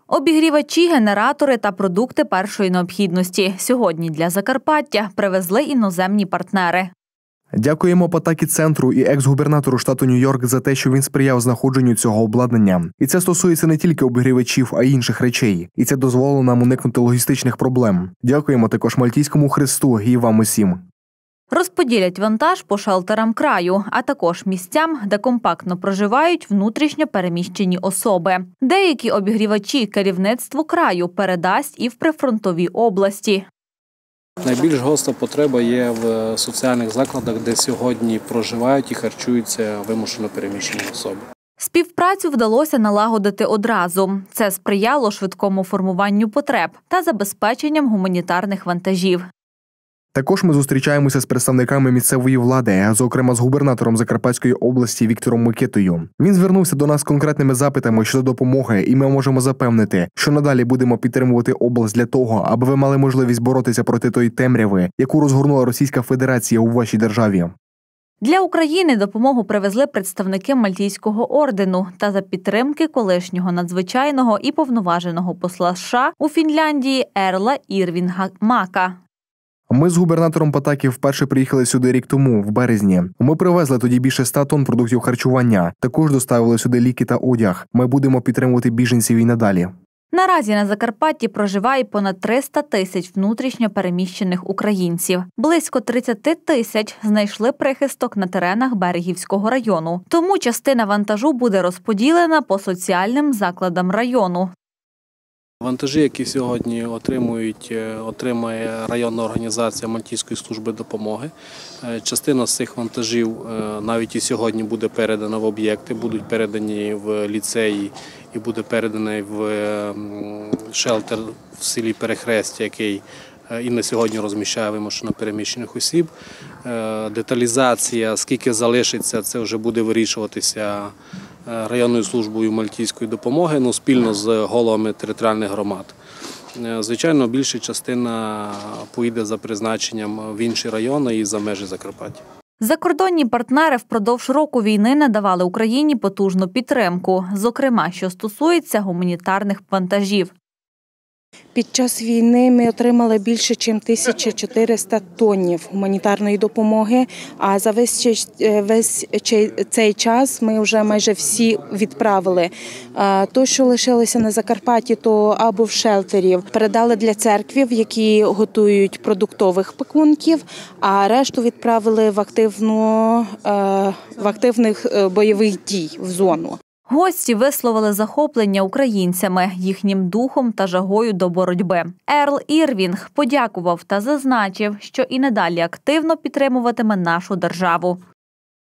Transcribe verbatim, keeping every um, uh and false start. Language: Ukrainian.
Обігрівачі, генератори та продукти першої необхідності сьогодні для Закарпаття привезли іноземні партнери. Дякуємо Патакі-центру і екс-губернатору штату Нью-Йорк за те, що він сприяв знаходженню цього обладнання. І це стосується не тільки обігрівачів, а й інших речей. І це дозволило нам уникнути логістичних проблем. Дякуємо також Мальтійському Хресту і вам усім. Розподілять вантаж по шелтерам краю, а також місцям, де компактно проживають внутрішньо переміщені особи. Деякі обігрівачі керівництво краю передасть і в прифронтові області. Найбільш гостра потреба є в соціальних закладах, де сьогодні проживають і харчуються вимушено переміщені особи. Співпрацю вдалося налагодити одразу. Це сприяло швидкому формуванню потреб та забезпеченням гуманітарних вантажів. Також ми зустрічаємося з представниками місцевої влади, зокрема з губернатором Закарпатської області Віктором Микитою. Він звернувся до нас з конкретними запитами щодо допомоги, і ми можемо запевнити, що надалі будемо підтримувати область для того, аби ви мали можливість боротися проти тої темряви, яку розгорнула Російська Федерація у вашій державі. Для України допомогу привезли представники Мальтійського ордену та за підтримки колишнього надзвичайного і повноваженого посла США у Фінляндії Ерла Ірвінга Мака. Ми з губернатором Патакі вперше приїхали сюди рік тому, в березні. Ми привезли тоді більше ста тонн продуктів харчування. Також доставили сюди ліки та одяг. Ми будемо підтримувати біженців і надалі. Наразі на Закарпатті проживає понад триста тисяч внутрішньо переміщених українців. Близько тридцять тисяч знайшли прихисток на теренах Берегівського району. Тому частина вантажу буде розподілена по соціальним закладам району. Вантажі, які сьогодні отримують, отримає районна організація Мальтійської служби допомоги. Частина з цих вантажів навіть і сьогодні буде передана в об'єкти, будуть передані в ліцеї і буде переданий в шелтер в селі Перехрестя, який і на сьогодні розміщає вимушено переміщених осіб. Деталізація, скільки залишиться, це вже буде вирішуватися районною службою Мальтійської допомоги, ну, спільно з головами територіальних громад. Звичайно, більша частина поїде за призначенням в інші райони і за межі Закарпаття. Закордонні партнери впродовж року війни надавали Україні потужну підтримку, зокрема, що стосується гуманітарних вантажів. Під час війни ми отримали більше, ніж тисяча чотириста тоннів гуманітарної допомоги, а за весь, весь цей час ми вже майже всі відправили. То, що лишилося на Закарпатті, то або в шелтерів передали для церквів, які готують продуктових пакунків, а решту відправили в, активну, в активних бойових дій в зону. Гості висловили захоплення українцями, їхнім духом та жагою до боротьби. Ерл Ірвінг подякував та зазначив, що і надалі активно підтримуватиме нашу державу.